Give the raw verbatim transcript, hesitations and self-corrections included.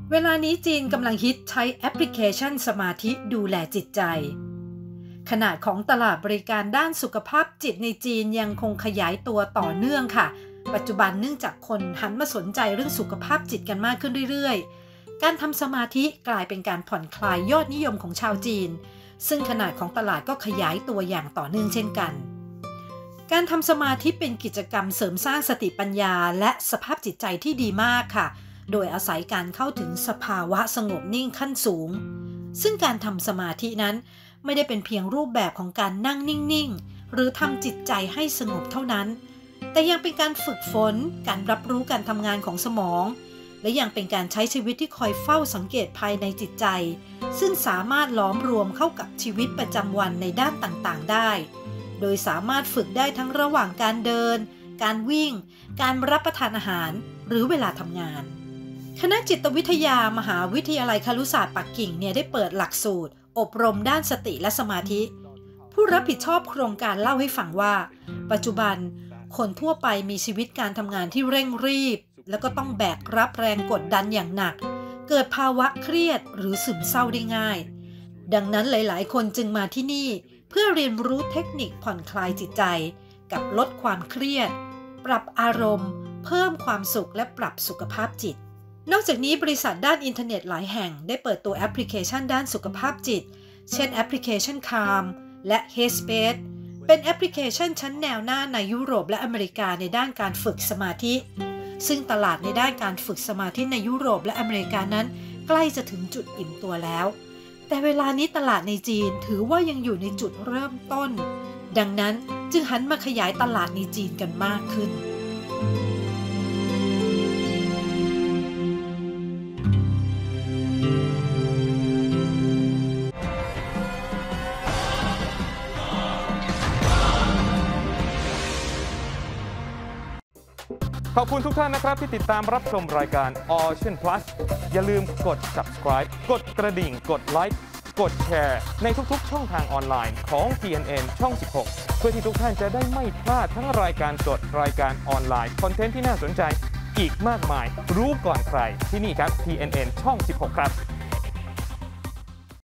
เวลานี้จีนกำลังฮิตใช้แอปพลิเคชันสมาธิดูแลจิตใจขนาดของตลาดบริการด้านสุขภาพจิตในจีนยังคงขยายตัวต่อเนื่องค่ะปัจจุบันเนื่องจากคนหันมาสนใจเรื่องสุขภาพจิตกันมากขึ้นเรื่อยๆการทำสมาธิกลายเป็นการผ่อนคลายยอดนิยมของชาวจีนซึ่งขนาดของตลาดก็ขยายตัวอย่างต่อเนื่องเช่นกันการทำสมาธิเป็นกิจกรรมเสริมสร้างสติปัญญาและสภาพจิตใจที่ดีมากค่ะโดยอาศัยการเข้าถึงสภาวะสงบนิ่งขั้นสูงซึ่งการทำสมาธินั้นไม่ได้เป็นเพียงรูปแบบของการนั่งนิ่งๆหรือทำจิตใจให้สงบเท่านั้นแต่ยังเป็นการฝึกฝนการรับรู้การทำงานของสมองและยังเป็นการใช้ชีวิตที่คอยเฝ้าสังเกตภายในจิตใจซึ่งสามารถล้อมรวมเข้ากับชีวิตประจำวันในด้านต่างๆได้โดยสามารถฝึกได้ทั้งระหว่างการเดินการวิ่งการรับประทานอาหารหรือเวลาทำงานคณะจิตวิทยามหาวิทยาลัยครุศาสตร์ปักกิ่งเนี่ยได้เปิดหลักสูตรอบรมด้านสติและสมาธิผู้รับผิดชอบโครงการเล่าให้ฟังว่าปัจจุบันคนทั่วไปมีชีวิตการทำงานที่เร่งรีบแล้วก็ต้องแบกรับแรงกดดันอย่างหนักเกิดภาวะเครียดหรือซึมเศร้าได้ง่ายดังนั้นหลายๆคนจึงมาที่นี่เพื่อเรียนรู้เทคนิคผ่อนคลายจิตใจกับลดความเครียดปรับอารมณ์เพิ่มความสุขและปรับสุขภาพจิตนอกจากนี้บริษัทด้านอินเทอร์เน็ตหลายแห่งได้เปิดตัวแอปพลิเคชันด้านสุขภาพจิตเช่นแอปพลิเคชัน Calm และ Headspace เป็นแอปพลิเคชันชั้นแนวหน้าในยุโรปและอเมริกาในด้านการฝึกสมาธิซึ่งตลาดในด้านการฝึกสมาธิในยุโรปและอเมริกานั้นใกล้จะถึงจุดอิ่มตัวแล้วแต่เวลานี้ตลาดในจีนถือว่ายังอยู่ในจุดเริ่มต้นดังนั้นจึงหันมาขยายตลาดในจีนกันมากขึ้นขอบคุณทุกท่านนะครับที่ติดตามรับชมรายการ Ocean Plus อย่าลืมกด Subscribe กดกระดิ่งกดไลค์กดแชร์ในทุกๆช่องทางออนไลน์ของ ที เอ็น เอ็น ช่อง สิบหก เพื่อที่ทุกท่านจะได้ไม่พลาดทั้งรายการสดรายการออนไลน์คอนเทนต์ที่น่าสนใจอีกมากมายรู้ก่อนใครที่นี่ครับ ที เอ็น เอ็น ช่อง สิบหก ครับ